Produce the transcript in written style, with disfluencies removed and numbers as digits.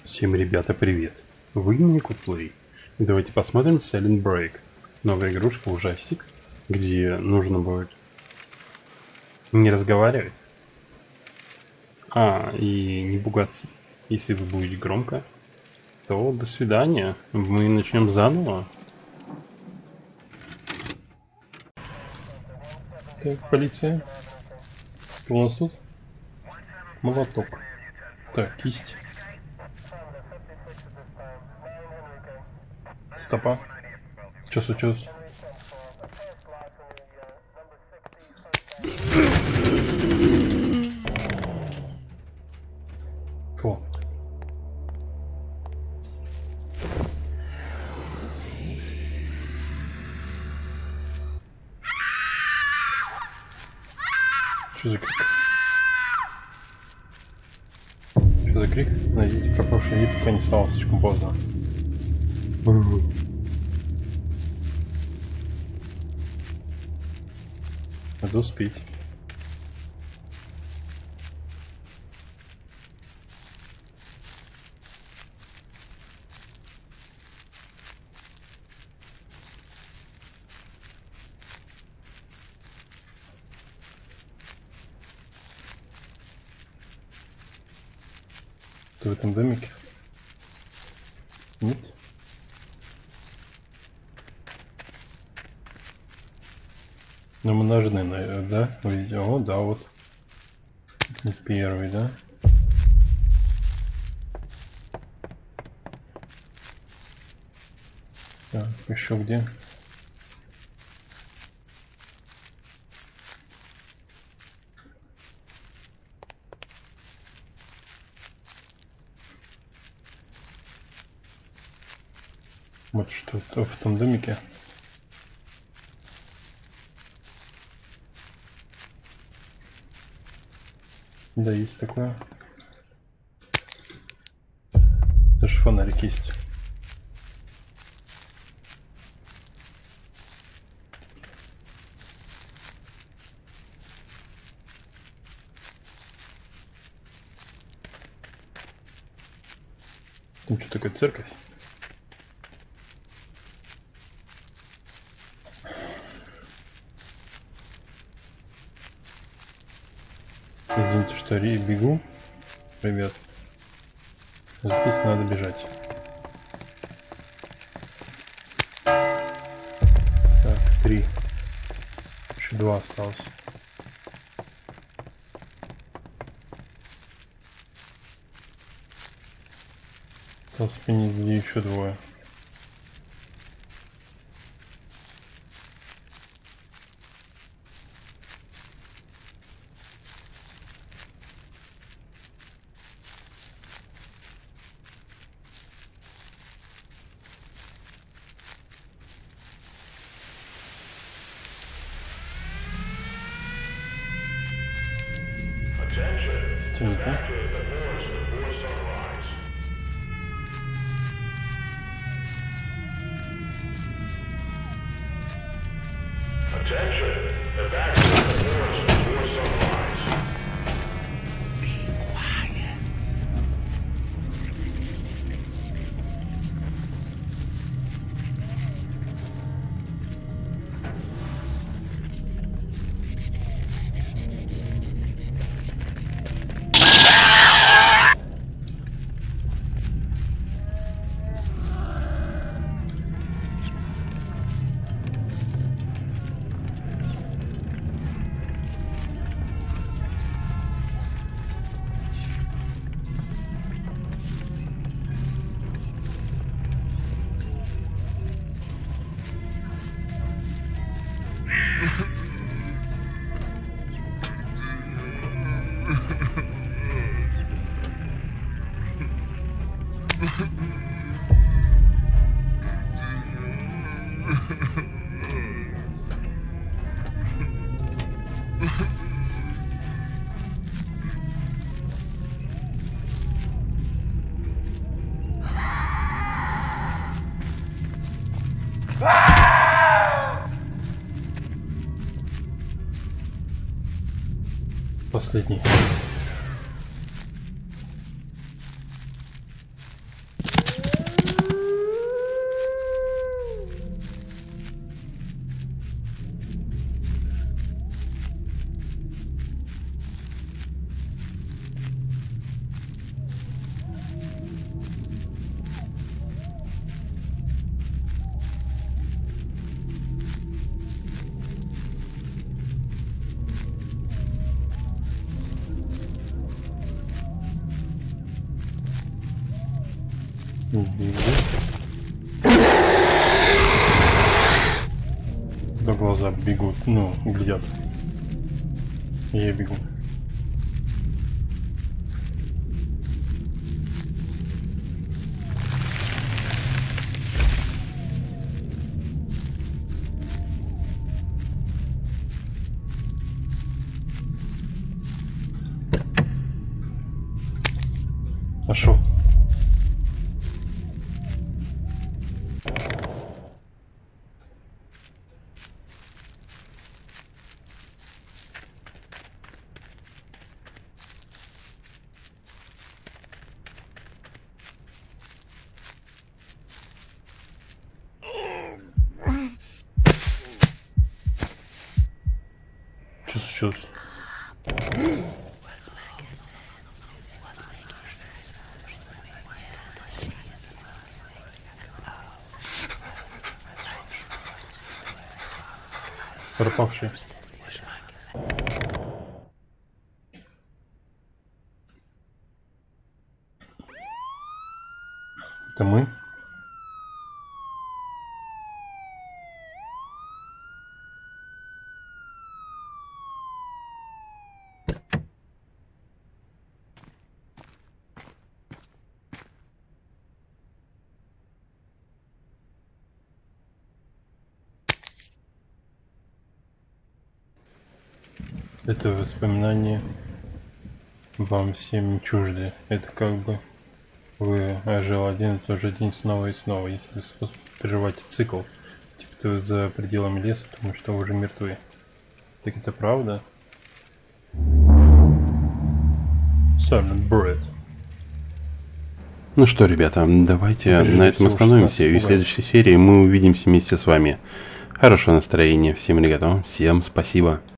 Всем, ребята, привет! Вы на Куплей. И давайте посмотрим Silent Break. Новая игрушка, ужастик, где нужно будет не разговаривать, и не пугаться. Если вы будете громко, то до свидания. Мы начнем заново. Так, полиция. Что у нас тут? Молоток. Так, кисть. Стопа. Что случилось? Фу. Что за крик? Что за крик? Найдите пропавший вид, пока не стало слишком поздно. Надо успеть. Ты в этом домике? Нет? Ну, мы ножны, да? Видите? О, да, вот. Первый, да? Так, еще где? Вот что-то в том домике. Да, есть такое. Даже фонарик есть. Там что такое, церковь? Извините, что бегу, ребят. Здесь надо бежать. Так, 3. Еще 2 осталось. На спине еще 2. Темнота. Последний. Да глаза бегут, ну, глядят. И я бегу. Нашел. Что случилось? Пропавший. Это мы? Это воспоминания вам всем не чужды. Это как бы вы ожил один и тот же день снова и снова. Если вы прерываете цикл, типа ты за пределами леса, потому что вы уже мертвы. Так это правда? Silent Bread. Ну что, ребята, давайте на этом остановимся. И в следующей серии мы увидимся вместе с вами. Хорошего настроения всем, ребята. Всем спасибо.